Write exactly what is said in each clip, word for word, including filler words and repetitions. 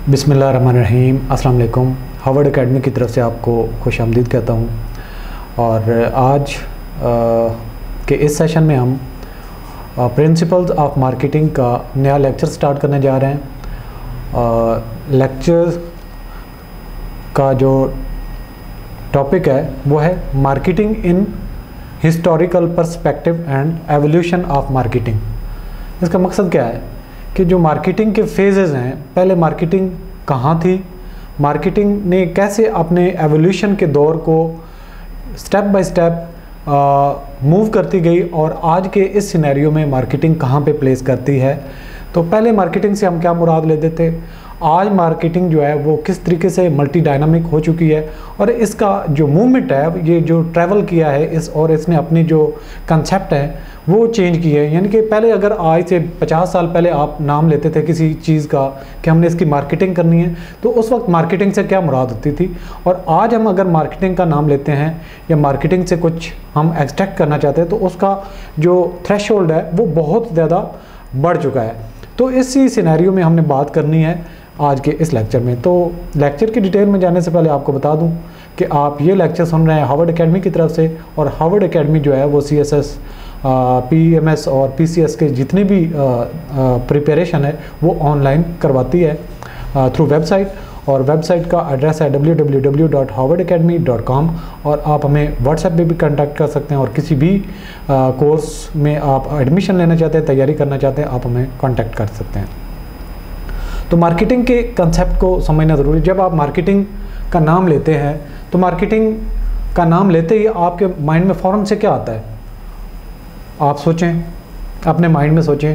बिस्मिल्लाहिर्रहमानिर्रहीम, अस्सलाम वालेकुम। हार्वर्ड एकेडमी की तरफ से आपको खुश आमदीद कहता हूँ। और आज आ, के इस सेशन में हम प्रिंसिपल्स ऑफ मार्केटिंग का नया लेक्चर स्टार्ट करने जा रहे हैं। लेक्चर का जो टॉपिक है वो है marketing in historical perspective and evolution of marketing. इसका मकसद क्या है कि जो मार्केटिंग के फेजेस हैं, पहले मार्केटिंग कहाँ थी, मार्केटिंग ने कैसे अपने एवोल्यूशन के दौर को स्टेप बाय स्टेप मूव करती गई और आज के इस सिनेरियो में मार्केटिंग कहाँ पे प्लेस करती है। तो पहले मार्केटिंग से हम क्या मुराद लेते थे, आज मार्केटिंग जो है वो किस तरीके से मल्टी डायनामिक हो चुकी है और इसका जो मूवमेंट है, ये जो ट्रैवल किया है इस और इसने अपनी जो कंसेप्ट है वो चेंज की है। यानी कि पहले अगर आज से पचास साल पहले आप नाम लेते थे किसी चीज़ का कि हमने इसकी मार्केटिंग करनी है, तो उस वक्त मार्केटिंग से क्या मुराद होती थी। और आज हम अगर मार्केटिंग का नाम लेते हैं या मार्केटिंग से कुछ हम एक्सट्रैक्ट करना चाहते हैं तो उसका जो थ्रेशोल्ड है वो बहुत ज़्यादा बढ़ चुका है। तो इसी सिनेरियो में हमने बात करनी है आज के इस लेक्चर में। तो लेक्चर की डिटेल में जाने से पहले आपको बता दूं कि आप ये लेक्चर सुन रहे हैं हार्वर्ड एकेडमी की तरफ से, और हार्वर्ड एकेडमी जो है वो C S S, P M S और पी सी एस के जितने भी प्रिपरेशन है वो ऑनलाइन करवाती है थ्रू वेबसाइट। और वेबसाइट का एड्रेस है W W W dot Harvard academy dot com. और आप हमें व्हाट्सएप पे भी कांटेक्ट कर सकते हैं, और किसी भी कोर्स में आप एडमिशन लेना चाहते हैं, तैयारी करना चाहते हैं, आप हमें कांटेक्ट कर सकते हैं। तो मार्केटिंग के कंसेप्ट को समझना ज़रूरी। जब आप मार्केटिंग का नाम लेते हैं तो मार्केटिंग का नाम लेते ही आपके माइंड में फ़ौरन से क्या आता है, आप सोचें, अपने माइंड में सोचें,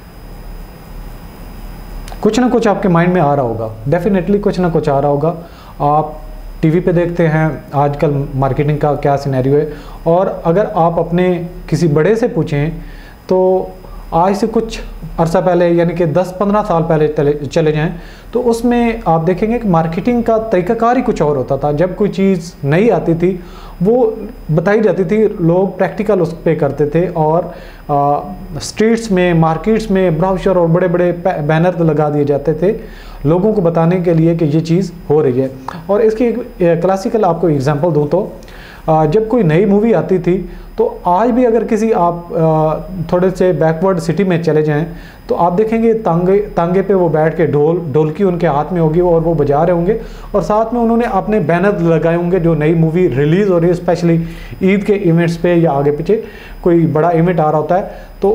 कुछ ना कुछ आपके माइंड में आ रहा होगा, डेफिनेटली कुछ ना कुछ आ रहा होगा। आप टीवी पे देखते हैं आजकल मार्केटिंग का क्या सिनेरियो है, और अगर आप अपने किसी बड़े से पूछें तो आज से कुछ अरसा पहले यानी कि दस पंद्रह साल पहले चले चले जाएं तो उसमें आप देखेंगे कि मार्केटिंग का तरीक़ाकार ही कुछ और होता था। जब कोई चीज़ नई आती थी वो बताई जाती थी, लोग प्रैक्टिकल उस पे करते थे, और आ, स्ट्रीट्स में, मार्केट्स में ब्राउशर और बड़े बड़े बैनर लगा दिए जाते थे लोगों को बताने के लिए कि ये चीज़ हो रही है। और इसकी एक क्लासिकल आपको एग्जांपल दूं तो जब कोई नई मूवी आती थी तो आज भी अगर किसी आप थोड़े से बैकवर्ड सिटी में चले जाएं तो आप देखेंगे तांगे तांगे पे वो बैठ के ढोल ढोलकी उनके हाथ में होगी और वो बजा रहे होंगे, और साथ में उन्होंने अपने बैनर लगाए होंगे जो नई मूवी रिलीज़ हो रही है, स्पेशली ईद के इवेंट्स पे या आगे पीछे कोई बड़ा इवेंट आ रहा होता है तो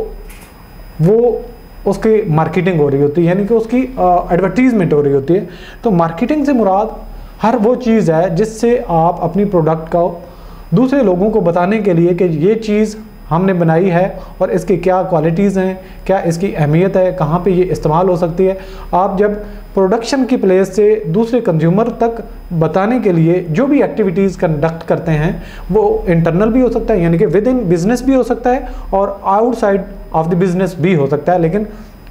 वो उसकी मार्केटिंग हो रही होती है, यानी कि उसकी एडवर्टीज़मेंट हो रही होती है। तो मार्केटिंग से मुराद हर वो चीज़ है जिससे आप अपनी प्रोडक्ट का दूसरे लोगों को बताने के लिए कि ये चीज़ हमने बनाई है और इसकी क्या क्वालिटीज़ हैं, क्या इसकी अहमियत है, कहाँ पे ये इस्तेमाल हो सकती है। आप जब प्रोडक्शन की प्लेस से दूसरे कंज्यूमर तक बताने के लिए जो भी एक्टिविटीज़ कंडक्ट करते हैं वो इंटरनल भी हो सकता है, यानी कि विद इन बिजनेस भी हो सकता है, और आउटसाइड ऑफ द बिजनेस भी हो सकता है। लेकिन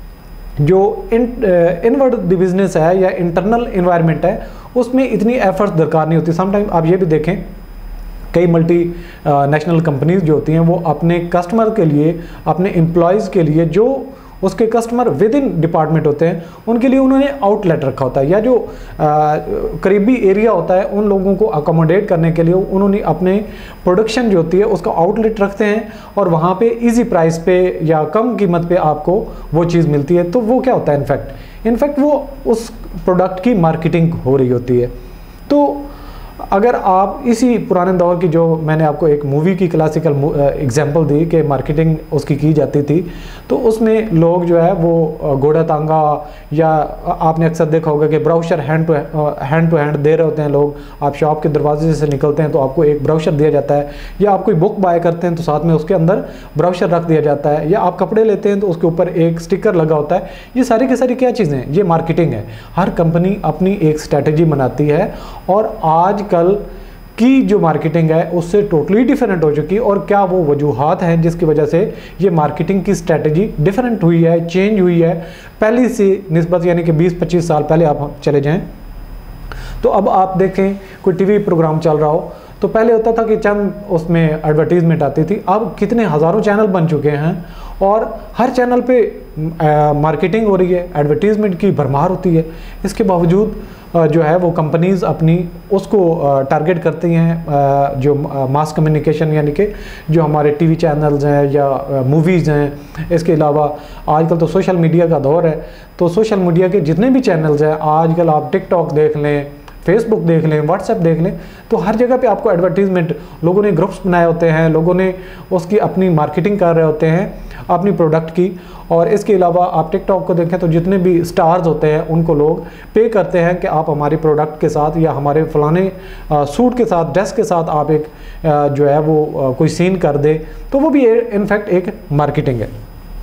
जो इन इनवर्ड द बिजनेस है या इंटरनल इन्वायरमेंट है उसमें इतनी एफर्ट्स दरकार नहीं होती। समटाइम आप ये भी देखें कई मल्टी नेशनल कंपनीज जो होती हैं वो अपने कस्टमर के लिए, अपने एम्प्लॉयज़ के लिए, जो उसके कस्टमर विद इन डिपार्टमेंट होते हैं उनके लिए उन्होंने आउटलेट रखा होता है, या जो आ, करीबी एरिया होता है उन लोगों को अकोमोडेट करने के लिए उन्होंने अपने प्रोडक्शन जो होती है उसका आउटलेट रखते हैं, और वहाँ पे इजी प्राइस पे या कम कीमत पे आपको वो चीज़ मिलती है। तो वो क्या होता है, इनफैक्ट इनफैक्ट वो उस प्रोडक्ट की मार्केटिंग हो रही होती है। तो अगर आप इसी पुराने दौर की, जो मैंने आपको एक मूवी की क्लासिकल एग्जांपल दी कि मार्केटिंग उसकी की जाती थी, तो उसमें लोग जो है वो घोड़ा तांगा, या आपने अक्सर देखा होगा कि brochure hand to hand to hand दे रहे होते हैं लोग। आप शॉप के दरवाजे से निकलते हैं तो आपको एक ब्राउशर दिया जाता है, या आप कोई बुक बाय करते हैं तो साथ में उसके अंदर ब्राउशर रख दिया जाता है, या आप कपड़े लेते हैं तो उसके ऊपर एक स्टिकर लगा होता है। ये सारी की सारी क्या चीज़ें हैं, ये मार्केटिंग है। हर कंपनी अपनी एक स्ट्रैटेजी बनाती है, और आज कल की जो मार्केटिंग है उससे टोटली डिफरेंट हो चुकी है। और क्या वो वजूहात हैं जिसकी वजह से ये मार्केटिंग की स्ट्रैटेजी डिफरेंट हुई है, चेंज हुई है पहले से निस्बत, यानी कि बीस पच्चीस साल पहले आप चले जाएं तो अब आप देखें कोई टीवी प्रोग्राम चल रहा हो तो पहले होता था कि चंद उसमें एडवर्टीजमेंट आती थी, अब कितने हज़ारों चैनल बन चुके हैं और हर चैनल पे मार्केटिंग हो रही है, एडवर्टीज़मेंट की भरमार होती है। इसके बावजूद आ, जो है वो कंपनीज़ अपनी उसको टारगेट करती हैं, आ, जो मास कम्युनिकेशन यानी कि जो हमारे टीवी चैनल्स हैं या मूवीज़ हैं। इसके अलावा आजकल तो सोशल मीडिया का दौर है, तो सोशल मीडिया के जितने भी चैनल्स हैं, आजकल आप टिकटॉक देख लें, फेसबुक देख लें, व्हाट्सएप देख लें, तो हर जगह पे आपको एडवर्टीज़मेंट, लोगों ने ग्रुप्स बनाए होते हैं, लोगों ने उसकी अपनी मार्केटिंग कर रहे होते हैं अपनी प्रोडक्ट की। और इसके अलावा आप टिकटॉक को देखें तो जितने भी स्टार्स होते हैं उनको लोग पे करते हैं कि आप हमारी प्रोडक्ट के साथ या हमारे फलाने सूट के साथ, ड्रेस के साथ आप एक आ, जो है वो आ, कोई सीन कर दे, तो वो भी इनफैक्ट एक मार्केटिंग है।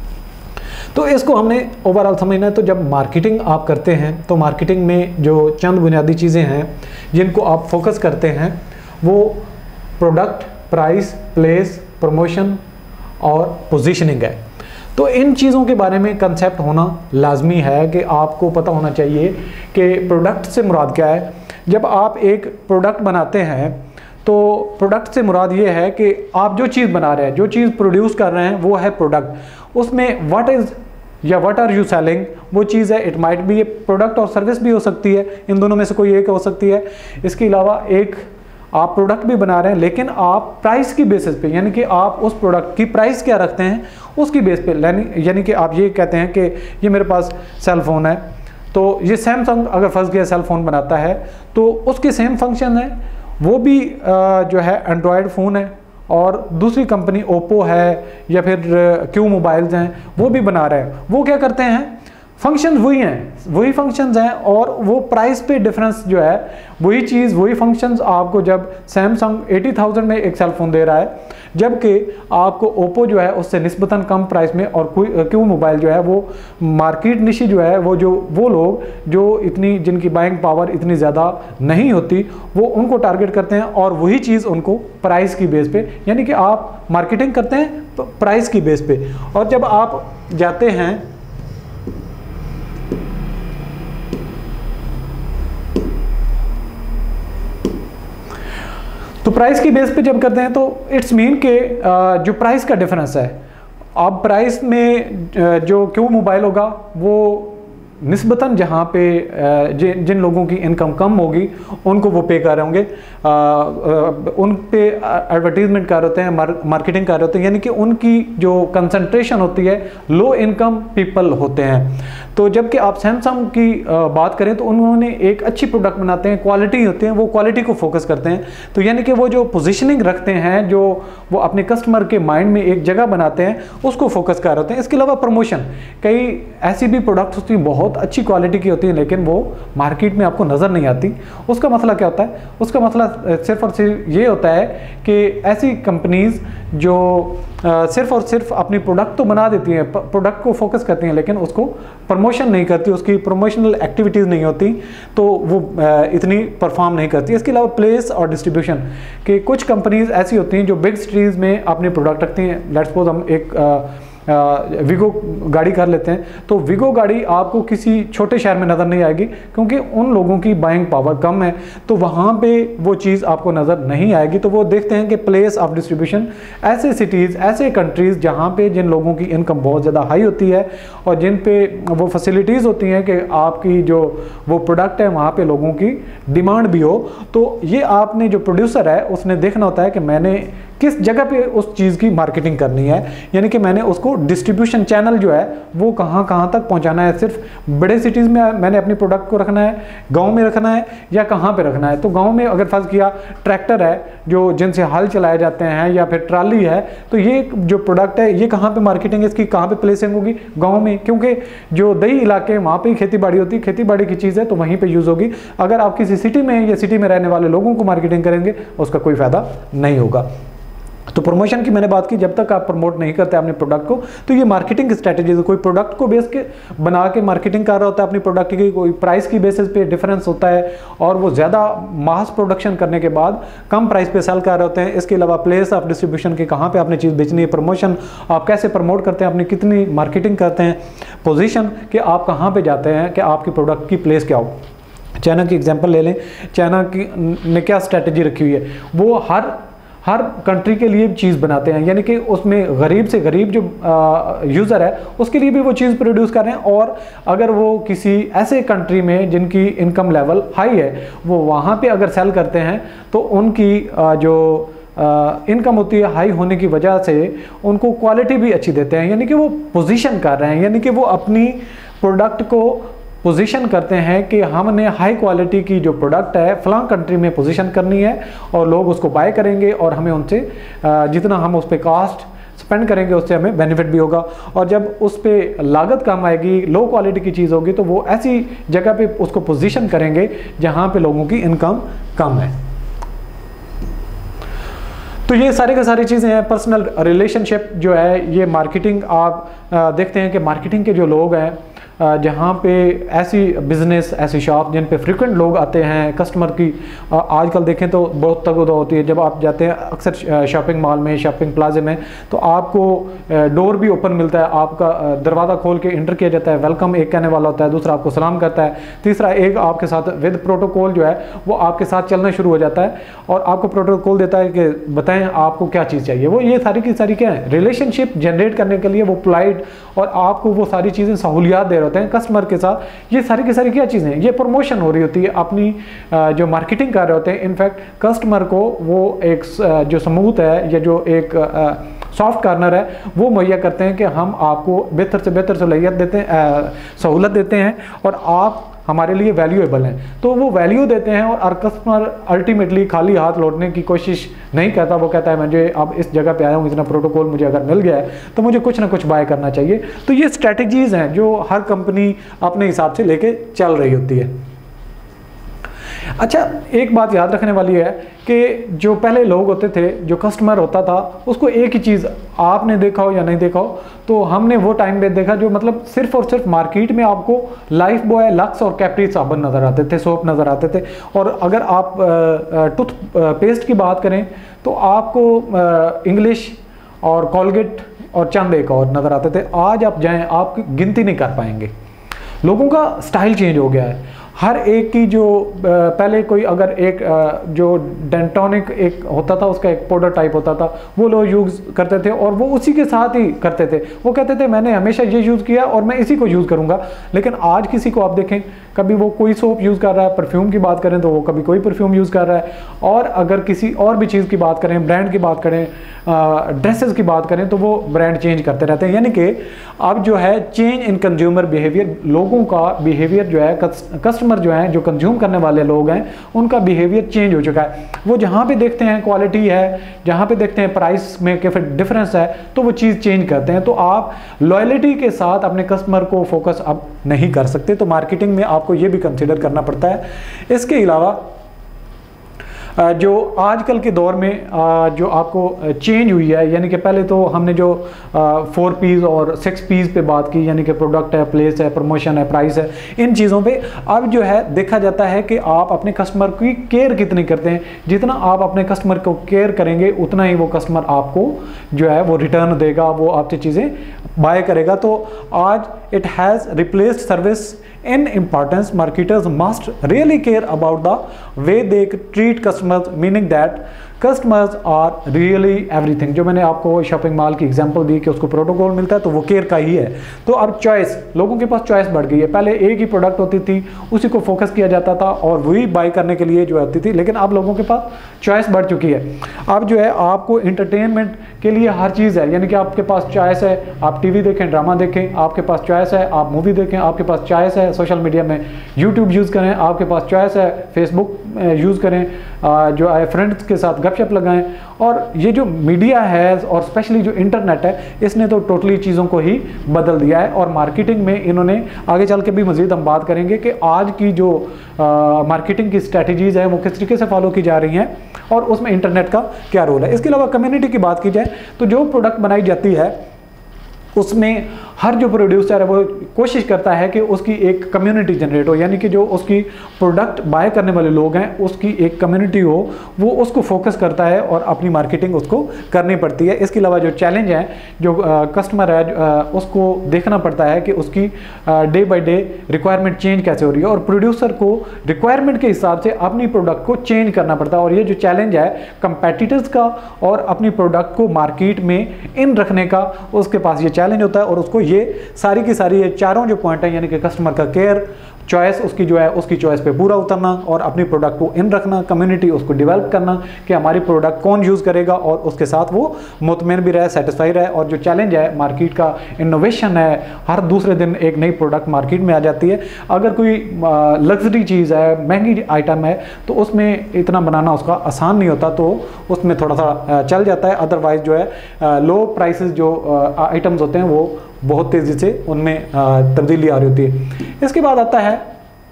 तो इसको हमने ओवरऑल समझना है। तो जब मार्केटिंग आप करते हैं तो मार्केटिंग में जो चंद बुनियादी चीज़ें हैं जिनको आप फोकस करते हैं वो प्रोडक्ट, प्राइस, प्लेस, प्रमोशन और पोजीशनिंग है। तो इन चीज़ों के बारे में कंसेप्ट होना लाजमी है कि आपको पता होना चाहिए कि प्रोडक्ट से मुराद क्या है। जब आप एक प्रोडक्ट बनाते हैं तो प्रोडक्ट से मुराद ये है कि आप जो चीज़ बना रहे हैं, जो चीज़ प्रोड्यूस कर रहे हैं वो है प्रोडक्ट। उसमें व्हाट इज़ या व्हाट आर यू सेलिंग वो चीज़ है। इट माइट बी ये प्रोडक्ट और सर्विस भी हो सकती है, इन दोनों में से कोई एक हो सकती है। इसके अलावा एक आप प्रोडक्ट भी बना रहे हैं लेकिन आप प्राइस की बेसिस पे, यानी कि आप उस प्रोडक्ट की प्राइस क्या रखते हैं उसकी बेस पे, यानी कि आप ये कहते हैं कि ये मेरे पास सेल फ़ोन है, तो ये सैमसंग अगर फर्स्ट किया सेल फ़ोन बनाता है तो उसके सेम फंक्शन है, वो भी जो है एंड्रॉयड फ़ोन है, और दूसरी कंपनी ओप्पो है या फिर क्यू मोबाइल्स हैं वो भी बना रहे हैं। वो क्या करते हैं, फंक्शंस वही हैं, वही फंक्शंस हैं, और वो प्राइस पे डिफरेंस जो है वही चीज़, वही फंक्शंस आपको जब सैमसंग अस्सी हज़ार में एक सेल फ़ोन दे रहा है, जबकि आपको ओप्पो जो है उससे निस्बतन कम प्राइस में, और क्यू मोबाइल जो है वो मार्केट निशी जो है वो जो वो लोग जो इतनी जिनकी बाइंग पावर इतनी ज़्यादा नहीं होती वो उनको टारगेट करते हैं, और वही चीज़ उनको प्राइस की बेस पे, यानी कि आप मार्केटिंग करते हैं प्राइस की बेस पे। और जब आप जाते हैं तो प्राइस की बेस पे जब करते हैं तो इट्स मीन के जो प्राइस का डिफरेंस है, अब प्राइस में जो क्यू मोबाइल होगा वो निस्बतन जहाँ पे जिन जिन लोगों की इनकम कम होगी उनको वो पे कर रहे होंगे, उन पे एडवर्टीजमेंट कर रहे होते हैं, मार, मार्केटिंग कर रहे होते हैं, यानी कि उनकी जो कंसंट्रेशन होती है लो इनकम पीपल होते हैं। तो जबकि आप सैमसंग की बात करें तो उन्होंने एक अच्छी प्रोडक्ट बनाते हैं, क्वालिटी होती है, वो क्वालिटी को फोकस करते हैं। तो यानी कि वो जो पोजीशनिंग रखते हैं, जो वो अपने कस्टमर के माइंड में एक जगह बनाते हैं, उसको फोकस कर रहे होते हैं। इसके अलावा प्रमोशन, कई ऐसी भी प्रोडक्ट्स होती हैं बहुत अच्छी क्वालिटी की होती है लेकिन वो मार्केट में आपको नज़र नहीं आती। उसका मसला क्या होता है? उसका मसला सिर्फ और सिर्फ ये होता है कि ऐसी कंपनीज जो आ, सिर्फ और सिर्फ अपनी प्रोडक्ट तो बना देती हैं, प्रोडक्ट को फोकस करती हैं लेकिन उसको प्रमोशन नहीं करती, उसकी प्रमोशनल एक्टिविटीज़ नहीं होती, तो वो आ, इतनी परफॉर्म नहीं करती। इसके अलावा प्लेस और डिस्ट्रीब्यूशन कि कुछ कंपनीज ऐसी होती हैं जो बिग सिटीज़ में अपनी प्रोडक्ट रखती हैं। लेट्स सपोज हम एक आ, विगो गाड़ी कर लेते हैं, तो विगो गाड़ी आपको किसी छोटे शहर में नज़र नहीं आएगी क्योंकि उन लोगों की बाइंग पावर कम है, तो वहाँ पे वो चीज़ आपको नज़र नहीं आएगी। तो वो देखते हैं कि प्लेस ऑफ डिस्ट्रीब्यूशन, ऐसे सिटीज़, ऐसे कंट्रीज़ जहाँ पे जिन लोगों की इनकम बहुत ज़्यादा हाई होती है और जिन पे वो फैसिलिटीज़ होती हैं कि आपकी जो वो प्रोडक्ट है वहाँ पे लोगों की डिमांड भी हो। तो ये आपने जो प्रोड्यूसर है उसने देखना होता है कि मैंने किस जगह पे उस चीज़ की मार्केटिंग करनी है, यानी कि मैंने उसको डिस्ट्रीब्यूशन चैनल जो है वो कहाँ कहाँ तक पहुँचाना है। सिर्फ बड़े सिटीज़ में मैंने अपनी प्रोडक्ट को रखना है, गांव में रखना है, या कहाँ पे रखना है? तो गांव में अगर फर्ज किया ट्रैक्टर है जो जिनसे हल चलाए जाते हैं, या फिर ट्राली है, तो ये जो प्रोडक्ट है ये कहाँ पर मार्केटिंग, इसकी कहाँ पर प्लेसिंग होगी? गाँव में, क्योंकि जो दही इलाके वहाँ पर ही खेती बाड़ी होती है, खेती बाड़ी की चीज़ है तो वहीं पर यूज़ होगी। अगर आप किसी सिटी में या सिटी में रहने वाले लोगों को मार्केटिंग करेंगे उसका कोई फ़ायदा नहीं होगा। तो प्रमोशन की मैंने बात की, जब तक आप प्रमोट नहीं करते अपने प्रोडक्ट को तो ये मार्केटिंग स्ट्रेटजी है। कोई प्रोडक्ट को बेस के बना के मार्केटिंग कर रहा होता है अपनी प्रोडक्ट की, कोई प्राइस की बेसिस पे डिफरेंस होता है और वो ज़्यादा मास प्रोडक्शन करने के बाद कम प्राइस पे सेल कर रहे होते हैं। इसके अलावा प्लेस ऑफ डिस्ट्रीब्यूशन के कहाँ पे आपने चीज़ बेचनी है, प्रमोशन आप कैसे प्रमोट करते हैं, अपनी कितनी मार्केटिंग करते हैं, पोजिशन कि आप कहाँ पर जाते हैं कि आपकी प्रोडक्ट की प्लेस क्या हो। चाइना की एग्जाम्पल ले लें, चाइना की ने क्या स्ट्रेटजी रखी हुई है, वो हर हर कंट्री के लिए चीज़ बनाते हैं, यानी कि उसमें गरीब से गरीब जो यूज़र है उसके लिए भी वो चीज़ प्रोड्यूस कर रहे हैं। और अगर वो किसी ऐसे कंट्री में जिनकी इनकम लेवल हाई है वो वहाँ पे अगर सेल करते हैं तो उनकी आ, जो इनकम होती है हाई होने की वजह से उनको क्वालिटी भी अच्छी देते हैं, यानी कि वो पोजीशन कर रहे हैं, यानी कि वो अपनी प्रोडक्ट को पोजीशन करते हैं कि हमने हाई क्वालिटी की जो प्रोडक्ट है फलां कंट्री में पोजीशन करनी है और लोग उसको बाय करेंगे और हमें उनसे जितना हम उस पर कास्ट स्पेंड करेंगे उससे हमें बेनिफिट भी होगा। और जब उस पर लागत कम आएगी, लो क्वालिटी की चीज़ होगी, तो वो ऐसी जगह पे उसको पोजीशन करेंगे जहाँ पे लोगों की इनकम कम है। तो ये सारे के सारी चीज़ें हैं। पर्सनल रिलेशनशिप जो है ये मार्केटिंग, आप देखते हैं कि मार्केटिंग के जो लोग हैं जहाँ पे ऐसी बिज़नेस ऐसी शॉप जिन पे फ्रिक्वेंट लोग आते हैं, कस्टमर की आजकल देखें तो बहुत तगड़ा होती है। जब आप जाते हैं अक्सर शॉपिंग मॉल में, शॉपिंग प्लाजे में, तो आपको डोर भी ओपन मिलता है, आपका दरवाज़ा खोल के इंटर किया जाता है, वेलकम एक कहने वाला होता है, दूसरा आपको सलाम करता है, तीसरा एक आपके साथ विद प्रोटोकॉल जो है वो आपके साथ चलना शुरू हो जाता है और आपको प्रोटोकॉल देता है कि बताएं आपको क्या चीज़ चाहिए। वो ये सारी की सारी क्या है, रिलेशनशिप जनरेट करने के लिए वो पोलाइट और आपको वो सारी चीज़ें सहूलियात दे रहे होते हैं कस्टमर के साथ। ये सारी की सारी क्या चीज़ें, ये प्रमोशन हो रही होती है, अपनी जो मार्केटिंग कर रहे होते हैं। इनफैक्ट कस्टमर को वो एक जो स्मूथ है या जो एक सॉफ्ट कार्नर है वो मुहैया करते हैं कि हम आपको बेहतर से बेहतर सहूलियत देते हैं, सहूलत देते हैं और आप हमारे लिए वैल्यूएबल हैं। तो वो वैल्यू देते हैं और कस्टमर अल्टीमेटली खाली हाथ लौटने की कोशिश नहीं करता। वो कहता है मुझे अब इस जगह पे आया हूँ, इतना प्रोटोकॉल मुझे अगर मिल गया है तो मुझे कुछ ना कुछ बाय करना चाहिए। तो ये स्ट्रैटेजीज हैं जो हर कंपनी अपने हिसाब से लेके चल रही होती है। अच्छा, एक बात याद रखने वाली है कि जो पहले लोग होते थे, जो कस्टमर होता था, उसको एक ही चीज़, आपने देखा हो या नहीं देखा हो, तो हमने वो टाइम पे देखा जो मतलब सिर्फ और सिर्फ मार्केट में आपको लाइफ बॉय, लक्स और कैप्री साबुन नज़र आते थे, सोप नज़र आते थे। और अगर आप टूथ पेस्ट की बात करें तो आपको इंग्लिश और कॉलगेट और चंद एक और नज़र आते थे। आज आप जाएँ, आप गिनती नहीं कर पाएंगे। लोगों का स्टाइल चेंज हो गया है। हर एक की जो पहले कोई अगर एक जो डेंटोनिक एक होता था, उसका एक पाउडर टाइप होता था, वो लोग यूज़ करते थे और वो उसी के साथ ही करते थे। वो कहते थे मैंने हमेशा ये यूज़ किया और मैं इसी को यूज़ करूँगा। लेकिन आज किसी को आप देखें, कभी वो कोई सोप यूज़ कर रहा है, परफ्यूम की बात करें तो वो कभी कोई परफ्यूम यूज़ कर रहा है, और अगर किसी और भी चीज़ की बात करें, ब्रांड की बात करें, ड्रेसेस की बात करें, तो वो ब्रांड चेंज करते रहते हैं। यानी कि अब जो है चेंज इन कंज्यूमर बिहेवियर, लोगों का बिहेवियर जो है, कस्टमर जो है, जो कंज्यूम करने वाले लोग हैं, उनका बिहेवियर चेंज हो चुका है। वो जहाँ पे देखते हैं क्वालिटी है, जहाँ पे देखते हैं प्राइस में कैसे डिफरेंस है, तो वो चीज़ चेंज करते हैं। तो आप लॉयल्टी के साथ अपने कस्टमर को फोकस अब नहीं कर सकते। तो मार्केटिंग में आपको ये भी कंसिडर करना पड़ता है। इसके अलावा जो आजकल के दौर में जो आपको चेंज हुई है, यानी कि पहले तो हमने जो फोर पीस और सिक्स पीस पे बात की, यानी कि प्रोडक्ट है, प्लेस है, प्रमोशन है, प्राइस है, इन चीज़ों पे अब जो है देखा जाता है कि आप अपने कस्टमर की केयर कितनी करते हैं। जितना आप अपने कस्टमर को केयर करेंगे उतना ही वो कस्टमर आपको जो है वो रिटर्न देगा, वो आपसे चीज़ें बाय करेगा। तो आज it has replaced service in importance. Marketers must really care about the way they treat customers, meaning that customers are really everything. जो मैंने आपको शॉपिंग मॉल की एग्जांपल दी कि उसको प्रोटोकॉल मिलता है, तो वो केयर का ही है। तो अब चॉइस, लोगों के पास चॉइस बढ़ गई है। पहले एक ही प्रोडक्ट होती थी, उसी को फोकस किया जाता था और वही बाय करने के लिए जो होती थी, लेकिन अब लोगों के पास चॉइस बढ़ चुकी है। अब जो है आपको इंटरटेनमेंट के लिए हर चीज़ है, यानी कि आपके पास चॉइस है, आप टीवी देखें, ड्रामा देखें, आपके पास चॉइस है, आप मूवी देखें, आपके पास चॉइस है, सोशल मीडिया में यूट्यूब यूज़ करें, आपके पास चॉइस है, फेसबुक यूज़ करें, जो है फ्रेंड्स के साथ गपशप लगाएं। और ये जो मीडिया है और स्पेशली जो इंटरनेट है, इसने तो टोटली चीज़ों को ही बदल दिया है। और मार्केटिंग में इन्होंने आगे चल के भी मज़ीद हम बात करेंगे कि आज की जो मार्केटिंग की स्ट्रैटेजीज़ हैं वो किस तरीके से फॉलो की जा रही हैं और उसमें इंटरनेट का क्या रोल है। इसके अलावा कम्युनिटी की बात की जाए तो जो प्रोडक्ट बनाई जाती है उसमें हर जो प्रोड्यूसर है वो कोशिश करता है कि उसकी एक कम्युनिटी जनरेट हो, यानी कि जो उसकी प्रोडक्ट बाय करने वाले लोग हैं उसकी एक कम्युनिटी हो, वो उसको फोकस करता है और अपनी मार्केटिंग उसको करनी पड़ती है। इसके अलावा जो चैलेंज है, जो कस्टमर है आ, उसको देखना पड़ता है कि उसकी day by day requirement change कैसे हो रही है, और प्रोड्यूसर को रिक्वायरमेंट के हिसाब से अपनी प्रोडक्ट को चेंज करना पड़ता है। और ये जो चैलेंज है कंपेटिटर्स का और अपनी प्रोडक्ट को मार्केट में इन रखने का, उसके पास ये चैलेंज होता है। और उसको ये सारी की सारी ये चारों जो पॉइंट है, यानी कि कस्टमर का केयर, चॉइस उसकी जो है उसकी चॉइस पे पूरा उतरना, और अपनी प्रोडक्ट को इन रखना, कम्युनिटी उसको डेवलप करना कि हमारी प्रोडक्ट कौन यूज़ करेगा और उसके साथ वो मुतमईन भी रहे, सेटिस्फाई रहे। और जो चैलेंज है मार्केट का, इनोवेशन है, हर दूसरे दिन एक नई प्रोडक्ट मार्केट में आ जाती है। अगर कोई लग्जरी चीज़ है, महंगी आइटम है, तो उसमें इतना बनाना उसका आसान नहीं होता, तो उसमें थोड़ा सा चल जाता है। अदरवाइज जो है लो प्राइसेस जो आइटम्स होते हैं वो बहुत तेज़ी से उनमें तब्दीली आ रही होती है। इसके बाद आता है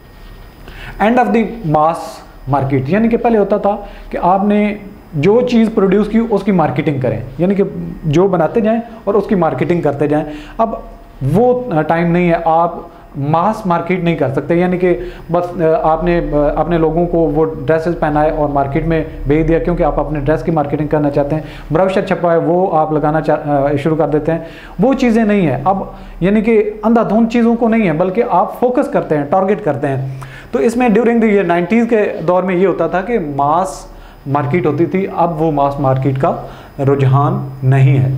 end of the mass market, यानी कि पहले होता था कि आपने जो चीज़ प्रोड्यूस की उसकी मार्केटिंग करें, यानी कि जो बनाते जाएं और उसकी मार्केटिंग करते जाएं। अब वो टाइम नहीं है, आप मास मार्केट नहीं कर सकते, यानी कि बस आपने अपने लोगों को वो ड्रेसेस पहनाए और मार्केट में भेज दिया क्योंकि आप अपने ड्रेस की मार्केटिंग करना चाहते हैं, ब्रोशर छपा है वो आप लगाना चाह शुरू कर देते हैं। वो चीज़ें नहीं है अब, यानी कि अंधाधुंध चीज़ों को नहीं है, बल्कि आप फोकस करते हैं, टारगेट करते हैं। तो इसमें ड्यूरिंग द ईयर नाइन्टीज़ के दौर में ये होता था कि मास मार्केट होती थी, अब वो मास मार्केट का रुझान नहीं है।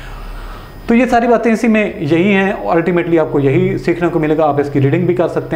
तो ये सारी बातें इसी में यही हैं, अल्टीमेटली आपको यही सीखने को मिलेगा। आप इसकी रीडिंग भी कर सकते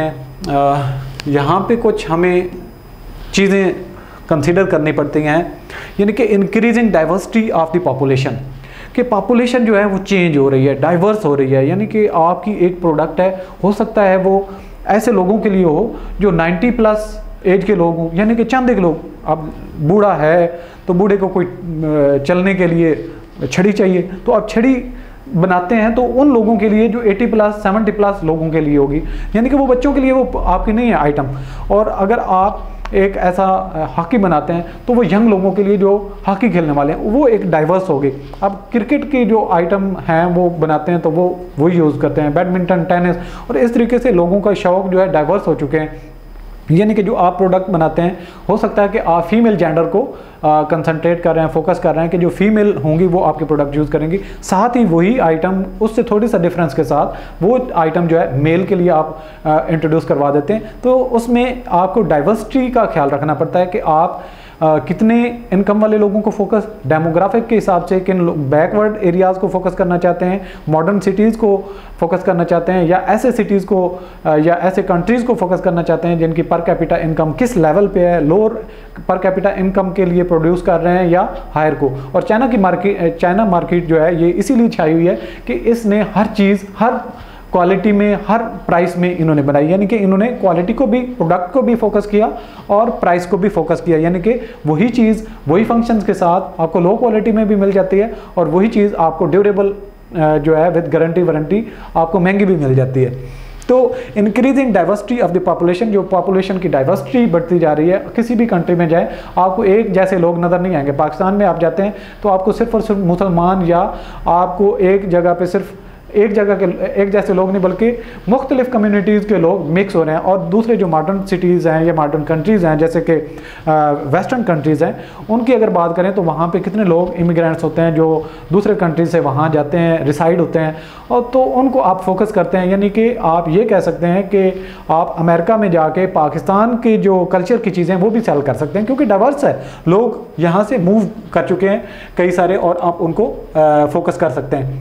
हैं। यहाँ पे कुछ हमें चीज़ें कंसीडर करनी पड़ती हैं, यानी कि increasing diversity of the population, कि पॉपुलेशन जो है वो चेंज हो रही है, डाइवर्स हो रही है। यानी कि आपकी एक प्रोडक्ट है, हो सकता है वो ऐसे लोगों के लिए हो जो नाइन्टी प्लस एज के लोग हों, यानी कि चंद एक लोग। अब बूढ़ा है तो बूढ़े को कोई चलने के लिए छड़ी चाहिए, तो अब छड़ी बनाते हैं तो उन लोगों के लिए जो अस्सी प्लस सत्तर प्लस लोगों के लिए होगी, यानी कि वो बच्चों के लिए वो आपकी नहीं है आइटम। और अगर आप एक ऐसा हॉकी बनाते हैं तो वो यंग लोगों के लिए जो हॉकी खेलने वाले हैं वो एक डाइवर्स होगी। अब क्रिकेट की जो आइटम हैं वो बनाते हैं तो वो वही यूज़ करते हैं, बैडमिंटन, टेनिस, और इस तरीके से लोगों का शौक़ जो है डाइवर्स हो चुके हैं। यानी कि जो आप प्रोडक्ट बनाते हैं, हो सकता है कि आप फीमेल जेंडर को कंसंट्रेट कर रहे हैं, फोकस कर रहे हैं कि जो फीमेल होंगी वो आपके प्रोडक्ट यूज़ करेंगी, साथ ही वही आइटम उससे थोड़ी सा डिफरेंस के साथ वो आइटम जो है मेल के लिए आप इंट्रोड्यूस करवा देते हैं। तो उसमें आपको डाइवर्सिटी का ख्याल रखना पड़ता है कि आप Uh, कितने इनकम वाले लोगों को फोकस, डेमोग्राफिक के हिसाब से किन बैकवर्ड एरियाज़ को फोकस करना चाहते हैं, मॉडर्न सिटीज़ को फोकस करना चाहते हैं, या ऐसे सिटीज़ को uh, या ऐसे कंट्रीज़ को फोकस करना चाहते हैं जिनकी पर कैपिटा इनकम किस लेवल पे है, लोअर पर कैपिटा इनकम के लिए प्रोड्यूस कर रहे हैं या हायर को। और चाइना की मार्केट, चाइना मार्केट जो है ये इसीलिए छाई हुई है कि इसने हर चीज़, हर क्वालिटी में, हर प्राइस में इन्होंने बनाई, यानी कि इन्होंने क्वालिटी को भी, प्रोडक्ट को भी फोकस किया और प्राइस को भी फोकस किया। यानी कि वही चीज़ वही फंक्शंस के साथ आपको लो क्वालिटी में भी मिल जाती है और वही चीज़ आपको ड्यूरेबल जो है विद गारंटी वारंटी आपको महंगी भी मिल जाती है। तो increasing diversity of the population, जो पॉपुलेशन की डाइवर्सिटी बढ़ती जा रही है, किसी भी कंट्री में जाए आपको एक जैसे लोग नज़र नहीं आएंगे। पाकिस्तान में आप जाते हैं तो आपको सिर्फ और सिर्फ मुसलमान, या आपको एक जगह पे सिर्फ एक जगह के एक जैसे लोग नहीं बल्कि मुख्तलिफ कम्युनिटीज़ के लोग मिक्स हो रहे हैं। और दूसरे जो मॉडर्न सिटीज़ हैं या मॉडर्न कंट्रीज़ हैं जैसे कि वेस्टर्न कंट्रीज़ हैं, उनकी अगर बात करें तो वहाँ पे कितने लोग इमिग्रेंट्स होते हैं जो दूसरे कंट्रीज से वहाँ जाते हैं, रिसाइड होते हैं, और तो उनको आप फोकस करते हैं। यानी कि आप ये कह सकते हैं कि आप अमेरिका में जाके पाकिस्तान के जो कल्चर की चीज़ें वो भी सेल कर सकते हैं, क्योंकि डाइवर्स है, लोग यहाँ से मूव कर चुके हैं कई सारे, और आप उनको फोकस कर सकते हैं।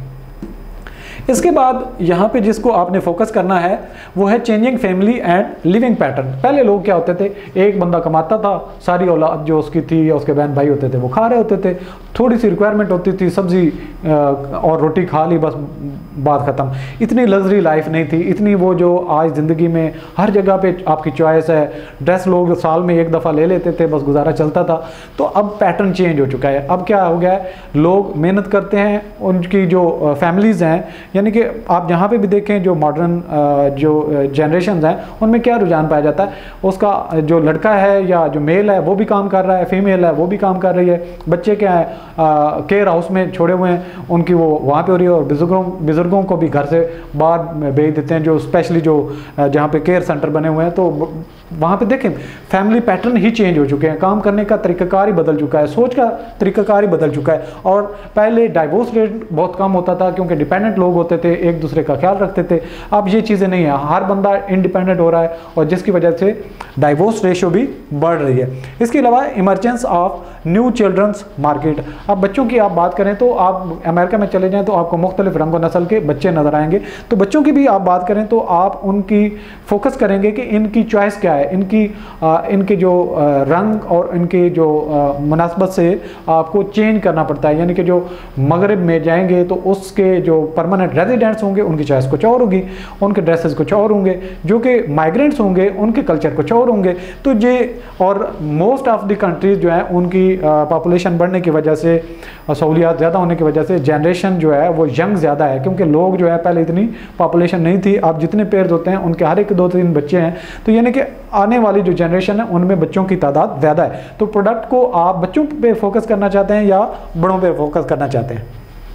इसके बाद यहाँ पे जिसको आपने फोकस करना है वो है changing family and living pattern. पहले लोग क्या होते थे, एक बंदा कमाता था, सारी औलाद जो उसकी थी या उसके बहन भाई होते थे वो खा रहे होते थे, थोड़ी सी रिक्वायरमेंट होती थी, सब्जी और रोटी खा ली, बस बात ख़त्म। इतनी लग्जरी लाइफ नहीं थी, इतनी वो जो आज ज़िंदगी में हर जगह पे आपकी चॉइस है, ड्रेस लोग साल में एक दफ़ा ले लेते थे, बस गुजारा चलता था। तो अब पैटर्न चेंज हो चुका है। अब क्या हो गया है, लोग मेहनत करते हैं, उनकी जो फैमिलीज़ हैं यानी कि आप जहाँ पे भी देखें जो मॉडर्न जो जनरेशन हैं उनमें क्या रुझान पाया जाता है, उसका जो लड़का है या जो मेल है वो भी काम कर रहा है, फीमेल है वो भी काम कर रही है, बच्चे क्या है केयर हाउस में छोड़े हुए हैं उनकी वो वहाँ पे हो रही है, और बुजुर्गों बुजुर्गों को भी घर से बाहर भेज देते हैं, जो स्पेशली जो जहाँ पे केयर सेंटर बने हुए हैं। तो वहाँ पे देखें फैमिली पैटर्न ही चेंज हो चुके हैं, काम करने का तरीकाकार ही बदल चुका है, सोच का तरीकाकार ही बदल चुका है। और पहले डाइवोर्स रेट बहुत कम होता था क्योंकि डिपेंडेंट लोग होते थे, एक दूसरे का ख्याल रखते थे। अब ये चीज़ें नहीं है, हर बंदा इंडिपेंडेंट हो रहा है और जिसकी वजह से डाइवोर्स रेशो भी बढ़ रही है। इसके अलावा emergence of new children's market. अब बच्चों की आप बात करें तो आप अमेरिका में चले जाएं तो आपको मुख्तलिफ रंग व नस्ल के बच्चे नज़र आएंगे। तो बच्चों की भी आप बात करें तो आप उनकी फोकस करेंगे कि इनकी चॉइस क्या है, इनकी आ, इनके जो आ, रंग और इनके जो मुनासबत से आपको चेंज करना पड़ता है। यानी कि जो मगरिब में जाएंगे तो उसके जो परमानेंट रेजिडेंट्स होंगे उनकी चॉइस कुछ और होगी, उनके ड्रेसेस कुछ और होंगे, जो कि माइग्रेंट्स होंगे उनके कल्चर कुछ और होंगे। तो ये और मोस्ट ऑफ द कंट्रीज जो है उनकी पॉपुलेशन बढ़ने की वजह से, सहूलियात ज़्यादा होने की वजह से जनरेशन जो है वो यंग ज़्यादा है, क्योंकि लोग जो है पहले इतनी पॉपुलेशन नहीं थी। अब जितने पेयर्स होते हैं उनके हर एक दो तीन बच्चे हैं, तो यानी कि आने वाली जो जनरेशन है उनमें बच्चों की तादाद ज़्यादा है। तो प्रोडक्ट को आप बच्चों पे फोकस करना चाहते हैं या बड़ों पे फोकस करना चाहते हैं।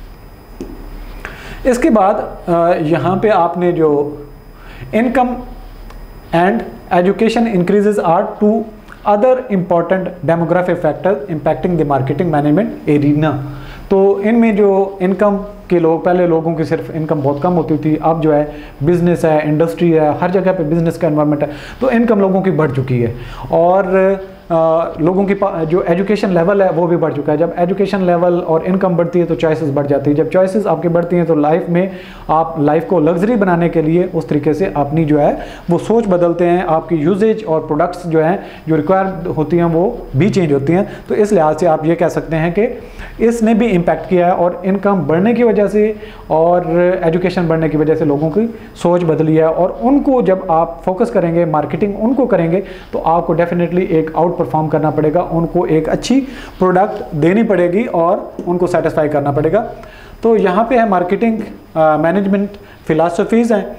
इसके बाद यहाँ पे आपने जो income and education increases are two other important demographic factor impacting the marketing management arena. तो इनमें जो इनकम के लोग, पहले लोगों की सिर्फ इनकम बहुत कम होती थी, अब जो है बिजनेस है, इंडस्ट्री है, हर जगह पे बिजनेस का एनवायरनमेंट है, तो इनकम लोगों की बढ़ चुकी है। और आ, लोगों की जो एजुकेशन लेवल है वो भी बढ़ चुका है। जब एजुकेशन लेवल और इनकम बढ़ती है तो चॉइसेस बढ़ जाती है। जब चॉइसेस आपकी बढ़ती हैं तो लाइफ में आप लाइफ को लग्जरी बनाने के लिए उस तरीके से अपनी जो है वो सोच बदलते हैं, आपकी यूजेज और प्रोडक्ट्स जो हैं जो रिक्वायर होती हैं वो भी चेंज होती हैं। तो इस लिहाज से आप ये कह सकते हैं कि इसने भी इम्पैक्ट किया है, और इनकम बढ़ने की वजह से और एजुकेशन बढ़ने की वजह से लोगों की सोच बदली है। और उनको जब आप फोकस करेंगे, मार्केटिंग उनको करेंगे, तो आपको डेफिनेटली एक आउट परफॉर्म करना पड़ेगा, उनको एक अच्छी प्रोडक्ट देनी पड़ेगी और उनको सेटिस्फाई करना पड़ेगा। तो यहाँ पे है मार्केटिंग मैनेजमेंट फिलासफीज़ हैं,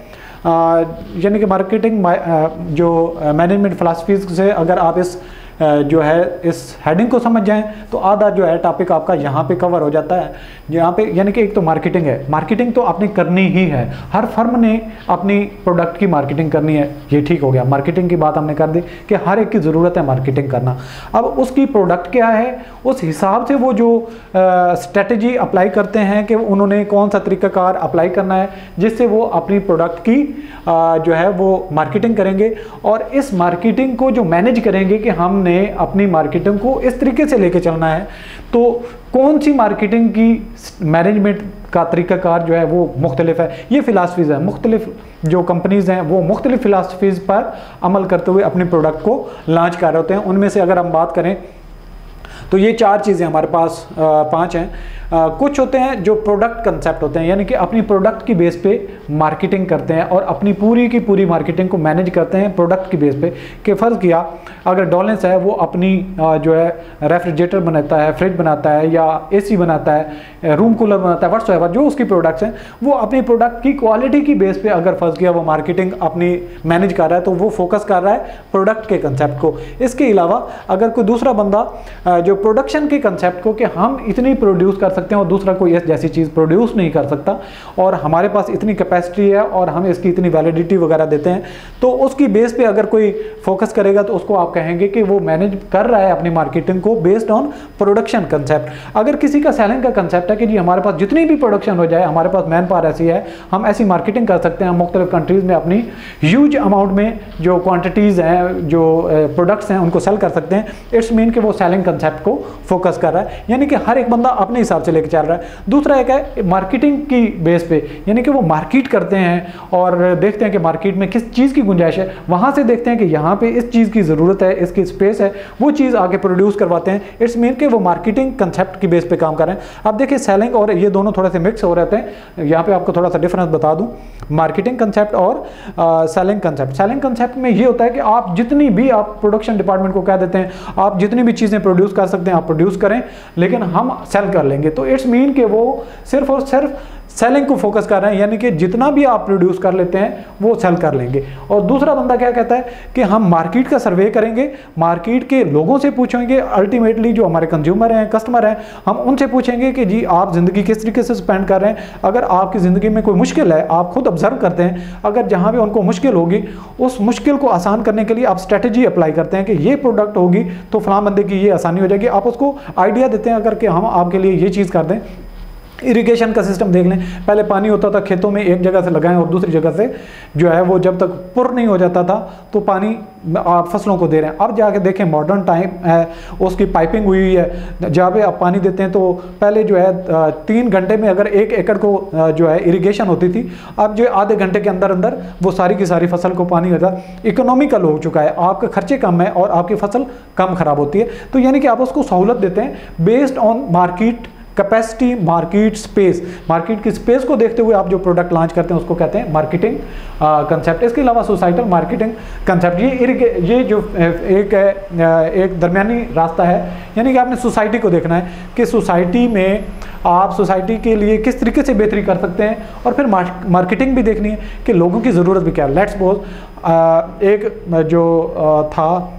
यानी कि मार्केटिंग जो मैनेजमेंट फिलासफीज़ से अगर आप इस जो है इस हेडिंग को समझ जाएं तो आधा जो है टॉपिक आपका यहाँ पे कवर हो जाता है। यहाँ पे यानी कि एक तो मार्केटिंग है, मार्केटिंग तो आपने करनी ही है, हर फर्म ने अपनी प्रोडक्ट की मार्केटिंग करनी है, ये ठीक हो गया। मार्केटिंग की बात हमने कर दी कि हर एक की ज़रूरत है मार्केटिंग करना। अब उसकी प्रोडक्ट क्या है, उस हिसाब से वो जो स्ट्रेटजी अप्लाई करते हैं कि उन्होंने कौन सा तरीक़ाकार अप्लाई करना है जिससे वो अपनी प्रोडक्ट की आ, जो है वो मार्केटिंग करेंगे, और इस मार्केटिंग को जो मैनेज करेंगे कि हमने अपनी मार्केटिंग को इस तरीके से लेके चलना है। तो कौन सी मार्केटिंग की मैनेजमेंट का तरीकाकार जो है वो मुख्तलिफ है। ये फ़िलासफ़ीज़ है, मुख्तलिफ जो कंपनीज़ हैं वो मुख्तलिफ फ़िलासफ़ीज़ पर अमल करते हुए अपनी प्रोडक्ट को लॉन्च कर रहे होते हैं। उनमें से अगर हम बात करें तो ये चार चीज़ें हमारे पास पांच हैं। आ, कुछ होते हैं जो प्रोडक्ट कंसेप्ट होते हैं, यानी कि अपनी प्रोडक्ट की बेस पे मार्केटिंग करते हैं और अपनी पूरी की पूरी मार्केटिंग को मैनेज करते हैं प्रोडक्ट की बेस पे। कि फ़र्ज़ किया अगर डॉलेंस है वो अपनी आ, जो है रेफ्रिजरेटर बनाता है, फ्रिज बनाता है, या एसी बनाता है, रूम कूलर बनाता है, व्हाट्सएवर जो उसकी प्रोडक्ट्स हैं, वो अपनी प्रोडक्ट की क्वालिटी की बेस पे अगर फ़र्ज़ किया वो मार्केटिंग अपनी मैनेज कर रहा है तो वो फोकस कर रहा है प्रोडक्ट के कंसेप्ट को। इसके अलावा अगर कोई दूसरा बंदा जो प्रोडक्शन के कंसेप्ट को कि हम इतनी प्रोड्यूस कर सकते हैं और दूसरा कोई इस जैसी चीज़ प्रोड्यूस नहीं कर सकता, और हमारे पास इतनी कैपेसिटी है और हम इसकी इतनी वैलिडिटी वगैरह देते हैं, तो उसकी बेस पे अगर कोई फोकस करेगा तो उसको आप कहेंगे कि वो मैनेज कर रहा है अपनी मार्केटिंग को बेस्ड ऑन प्रोडक्शन कंसेप्ट। अगर किसी का सेलिंग का कंसेप्ट है कि जी हमारे पास जितनी भी प्रोडक्शन हो जाए, हमारे पास मैन पावर ऐसी है, हम ऐसी मार्केटिंग कर सकते हैं, हम मुख्तलिफ कंट्रीज़ में अपनी ह्यूज अमाउंट में जो क्वान्टिटीज़ हैं, जो प्रोडक्ट्स हैं, उनको सेल कर सकते हैं, इट्स मीन कि वो सेलिंग कंसेप्ट को फोकस कर रहा है, यानी कि हर एक बंदा अपने हिसाब से लेके चल रहा है। दूसरा एक है मार्केटिंग की बेस पे, यानी कि वो मार्केट करते हैं और देखते हैं कि मार्केट में किस चीज़ की गुंजाइश है, वहाँ से देखते हैं कि यहाँ पे इस चीज़ की ज़रूरत है, इसकी स्पेस है, वो चीज़ आगे प्रोड्यूस करवाते हैं। इट्स मीन कि वो मार्केटिंग कंसेप्ट की बेस पे काम कर रहे हैं। अब देखिए सेलिंग और ये दोनों थोड़े से मिक्स हो रहते हैं। यहाँ पे आपको थोड़ा सा डिफरेंस बता दूँ, मार्केटिंग कंसेप्ट और सेलिंग कंसेप्ट। सेलिंग कंसेप्ट में ये होता है कि आप जितनी भी आप प्रोडक्शन डिपार्टमेंट को कह देते हैं आप जितनी भी चीज़ें प्रोड्यूस कर सकते हैं आप प्रोड्यूस करें, लेकिन हम सेल कर लेंगे। तो इट्स मीन कि वो सिर्फ और सिर्फ सेलिंग को फोकस कर रहे हैं, यानी कि जितना भी आप प्रोड्यूस कर लेते हैं वो सेल कर लेंगे। और दूसरा बंदा क्या कहता है कि हम मार्केट का सर्वे करेंगे, मार्केट के लोगों से पूछेंगे, अल्टीमेटली जो हमारे कंज्यूमर हैं, कस्टमर हैं, हम उनसे पूछेंगे कि जी आप ज़िंदगी किस तरीके से स्पेंड कर रहे हैं। अगर आपकी ज़िंदगी में कोई मुश्किल है, आप खुद ऑब्जर्व करते हैं, अगर जहाँ भी उनको मुश्किल होगी उस मुश्किल को आसान करने के लिए आप स्ट्रेटजी अप्लाई करते हैं कि ये प्रोडक्ट होगी तो फलां बंदे की ये आसानी हो जाएगी। आप उसको आइडिया देते हैं अगर कि हम आपके लिए ये चीज़ कर दें। इरिगेशन का सिस्टम देख लें, पहले पानी होता था खेतों में, एक जगह से लगाएं और दूसरी जगह से जो है वो जब तक पुर नहीं हो जाता था तो पानी आप फसलों को दे रहे हैं। अब जाके देखें मॉडर्न टाइम है, उसकी पाइपिंग हुई हुई है, जहाँ पे आप पानी देते हैं तो पहले जो है तीन घंटे में अगर एक एकड़ को जो है इरिगेशन होती थी, अब जो आधे घंटे के अंदर अंदर वो सारी की सारी फसल को पानी होता है। इकोनॉमिकल हो चुका है, आपके खर्चे कम है और आपकी फसल कम खराब होती है। तो यानी कि आप उसको सहूलत देते हैं based on market capacity, market space. Market की स्पेस को देखते हुए आप जो प्रोडक्ट लॉन्च करते हैं उसको कहते हैं मार्केटिंग कंसेप्ट। इसके अलावा सोसाइटल मार्केटिंग कंसेप्ट, ये ये जो एक एक दरमियानी रास्ता है, यानी कि आपने सोसाइटी को देखना है कि सोसाइटी में आप सोसाइटी के लिए किस तरीके से बेहतरी कर सकते हैं, और फिर मार्केटिंग भी देखनी है कि लोगों की ज़रूरत भी क्या है। लेट्स सपोज एक जो था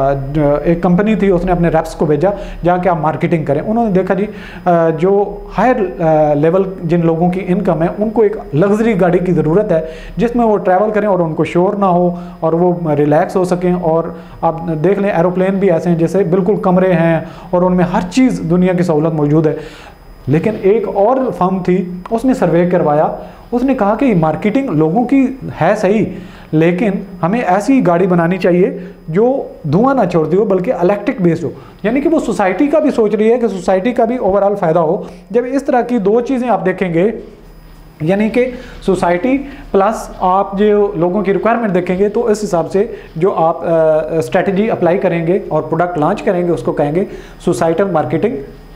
एक कंपनी थी, उसने अपने रेप्स को भेजा जाके आप मार्केटिंग करें। उन्होंने देखा जी जो हायर लेवल जिन लोगों की इनकम है उनको एक लग्जरी गाड़ी की ज़रूरत है जिसमें वो ट्रैवल करें और उनको शोर ना हो और वो रिलैक्स हो सकें। और आप देख लें एरोप्लेन भी ऐसे हैं जैसे बिल्कुल कमरे हैं और उनमें हर चीज़ दुनिया की सहूलत मौजूद है। लेकिन एक और फर्म थी, उसने सर्वे करवाया, उसने कहा कि मार्केटिंग लोगों की है सही, लेकिन हमें ऐसी गाड़ी बनानी चाहिए जो धुआं ना छोड़ती हो बल्कि इलेक्ट्रिक बेस्ड हो। यानी कि वो सोसाइटी का भी सोच रही है कि सोसाइटी का भी ओवरऑल फ़ायदा हो। जब इस तरह की दो चीज़ें आप देखेंगे, यानी कि सोसाइटी प्लस आप जो लोगों की रिक्वायरमेंट देखेंगे, तो इस हिसाब से जो आप स्ट्रेटजी अप्लाई करेंगे और प्रोडक्ट लॉन्च करेंगे उसको कहेंगे सोसाइटल मार्केटिंग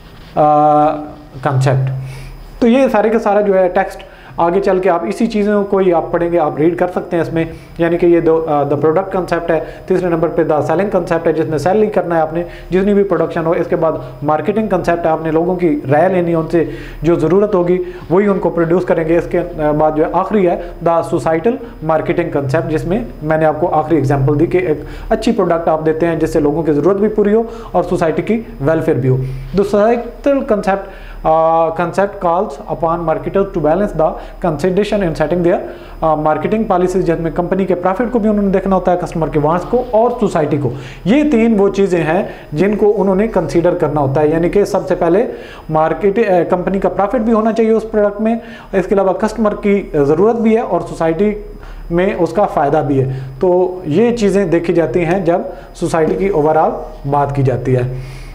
कंसेप्ट। तो ये सारे का सारा जो है टेक्स्ट आगे चल के आप इसी चीज़ों को ही आप पढ़ेंगे, आप रीड कर सकते हैं इसमें। यानी कि ये दो द प्रोडक्ट कंसेप्ट है, तीसरे नंबर पे द सेलिंग कंसेप्ट है जिसमें सेल नहीं करना है आपने जितनी भी प्रोडक्शन हो। इसके बाद मार्केटिंग कंसेप्ट है, आपने लोगों की राय लेनी है, उनसे जो ज़रूरत होगी वही उनको प्रोड्यूस करेंगे। इसके बाद जो है आखिरी है द सोसाइटल मार्केटिंग कंसेप्ट, जिसमें मैंने आपको आखिरी एग्जाम्पल दी कि एक अच्छी प्रोडक्ट आप देते हैं जिससे लोगों की ज़रूरत भी पूरी हो और सोसाइटी की वेलफेयर भी हो। The societal concept concept calls upon marketers to balance the consideration in setting their marketing policies, जिसमें कंपनी के प्रॉफिट को भी उन्होंने देखना होता है, कस्टमर के वांट्स को और सोसाइटी को। ये तीन वो चीज़ें हैं जिनको उन्होंने कंसीडर करना होता है। यानी कि सबसे पहले मार्केट कंपनी का प्रॉफिट भी होना चाहिए उस प्रोडक्ट में, इसके अलावा कस्टमर की ज़रूरत भी है और सोसाइटी में उसका फ़ायदा भी है। तो ये चीज़ें देखी जाती हैं जब सोसाइटी की ओवरऑल बात की जाती है।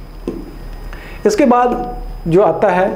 इसके बाद जो आता है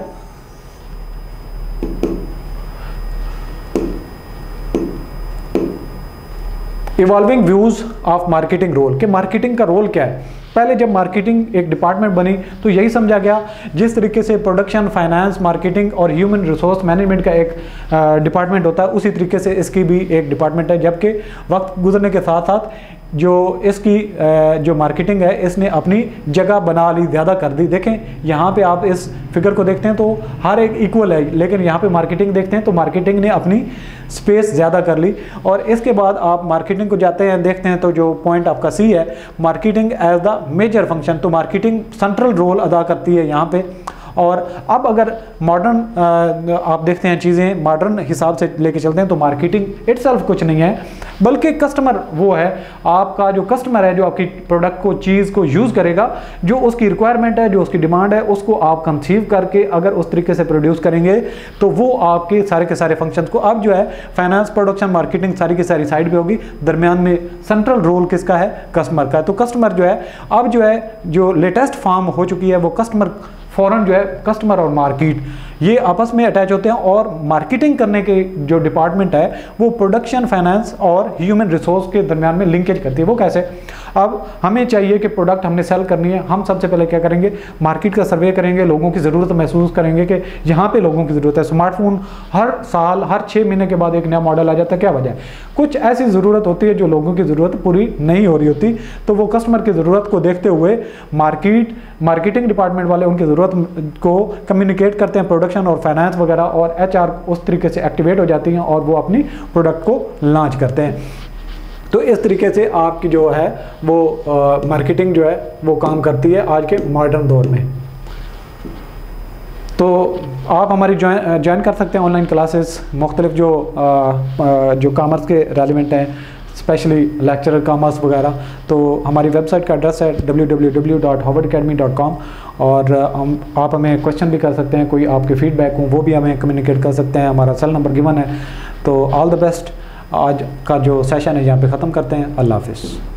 evolving views of marketing role, कि मार्केटिंग का रोल क्या है। पहले जब मार्केटिंग एक डिपार्टमेंट बनी तो यही समझा गया जिस तरीके से प्रोडक्शन, फाइनेंस, मार्केटिंग और ह्यूमन रिसोर्स मैनेजमेंट का एक डिपार्टमेंट होता है, उसी तरीके से इसकी भी एक डिपार्टमेंट है। जबकि वक्त गुजरने के साथ साथ जो इसकी जो मार्केटिंग है इसने अपनी जगह बना ली, ज़्यादा कर दी। देखें यहाँ पे आप इस फिगर को देखते हैं तो हर एक इक्वल है, लेकिन यहाँ पे मार्केटिंग देखते हैं तो मार्केटिंग ने अपनी स्पेस ज़्यादा कर ली। और इसके बाद आप मार्केटिंग को जाते हैं देखते हैं तो जो पॉइंट आपका सी है, marketing as the major function, तो मार्केटिंग सेंट्रल रोल अदा करती है यहाँ पे। और अब अगर मॉडर्न आप देखते हैं चीज़ें मॉडर्न हिसाब से लेके चलते हैं तो मार्केटिंग इटसेल्फ कुछ नहीं है, बल्कि कस्टमर वो है, आपका जो कस्टमर है जो आपकी प्रोडक्ट को, चीज़ को यूज़ करेगा, जो उसकी रिक्वायरमेंट है, जो उसकी डिमांड है, उसको आप कंसीव करके अगर उस तरीके से प्रोड्यूस करेंगे तो वो आपके सारे के सारे फंक्शंस को, अब जो है फाइनेंस, प्रोडक्शन, मार्केटिंग सारी की सारी साइड पे होगी, दरमियान में सेंट्रल रोल किसका है, कस्टमर का है। तो कस्टमर जो है अब जो है जो लेटेस्ट फॉर्म हो चुकी है वो कस्टमर फौरन जो है कस्टमर और मार्केट ये आपस में अटैच होते हैं, और मार्केटिंग करने के जो डिपार्टमेंट है वो प्रोडक्शन, फाइनेंस और ह्यूमन रिसोर्स के दरमियान में लिंकेज करती है। वो कैसे, अब हमें चाहिए कि प्रोडक्ट हमने सेल करनी है, हम सबसे पहले क्या करेंगे, मार्केट का सर्वे करेंगे, लोगों की ज़रूरत महसूस करेंगे कि यहाँ पे लोगों की ज़रूरत है। स्मार्टफोन हर साल हर छः महीने के बाद एक नया मॉडल आ जाता है, क्या वजह है? कुछ ऐसी ज़रूरत होती है जो लोगों की ज़रूरत पूरी नहीं हो रही होती, तो वो कस्टमर की ज़रूरत को देखते हुए मार्केट मार्केटिंग डिपार्टमेंट वाले उनकी ज़रूरत को कम्युनिकेट करते हैं, प्रोडक्शन और फाइनेंस वगैरह, और एच आर उस तरीके से एक्टिवेट हो जाती हैं और वो अपनी प्रोडक्ट को लॉन्च करते हैं। तो इस तरीके से आपकी जो है वो मार्केटिंग जो है वो काम करती है आज के मॉडर्न दौर में। तो आप हमारी ज्वाइन ज्वाइन कर सकते हैं ऑनलाइन क्लासेस, मुख्तलिफ जो आ, आ, जो कॉमर्स के रेलिवेंट हैं, स्पेशली लेक्चरर कॉमर्स वगैरह। तो हमारी वेबसाइट का एड्रेस है W W W dot Harvard academy dot com, और हम आप हमें क्वेश्चन भी कर सकते हैं, कोई आपके फीडबैक हो वो भी हमें कम्युनिकेट कर सकते हैं। हमारा सेल नंबर गिवन है। तो ऑल द बेस्ट। आज का जो सेशन है यहाँ पे ख़त्म करते हैं। अल्लाह हाफिज़।